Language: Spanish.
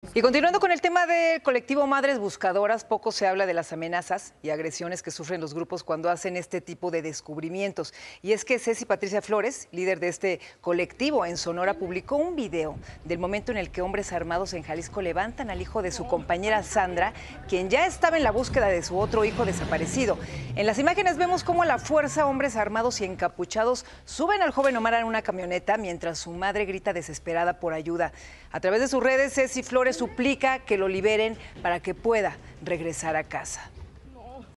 Y continuando con el tema del colectivo Madres Buscadoras, poco se habla de las amenazas y agresiones que sufren los grupos cuando hacen este tipo de descubrimientos. Y es que Ceci Patricia Flores, líder de este colectivo en Sonora, publicó un video del momento en el que hombres armados en Jalisco levantan al hijo de su compañera Sandra, quien ya estaba en la búsqueda de su otro hijo desaparecido. En las imágenes vemos cómo a la fuerza hombres armados y encapuchados suben al joven Omar en una camioneta mientras su madre grita desesperada por ayuda. A través de sus redes, Ceci Flores suplica que lo liberen para que pueda regresar a casa.